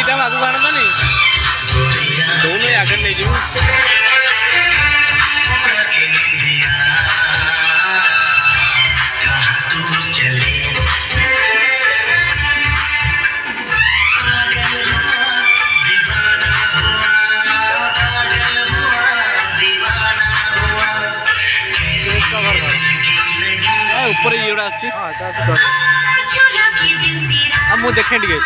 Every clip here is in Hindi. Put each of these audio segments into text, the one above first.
दीटा आगू आना नहीं दोनों ही आगे नहीं जीव ऊपर ये मु देखे टे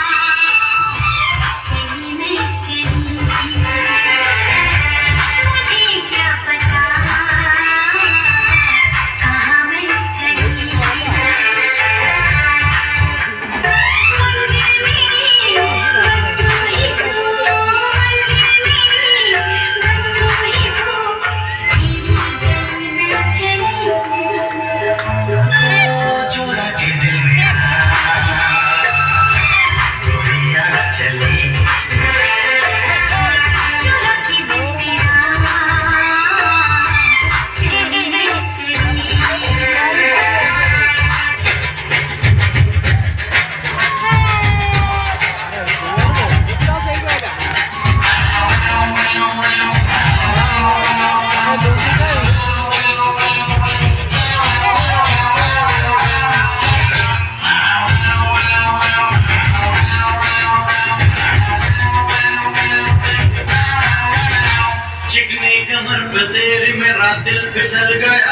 कमर पे तेरी मेरा दिल फिसल गया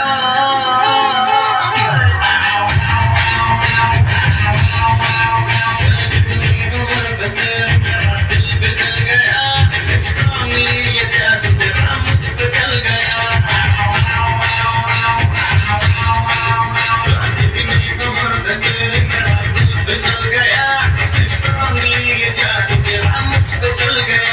कमर पे तेरी मेरा दिल फिसल गया स्ट्रांगली ये जादू तेरा मुझ पे चल गया कमर पे तेरी मेरा दिल फिसल गया स्ट्रांगली ये जादू तेरा मुझ पे चल गया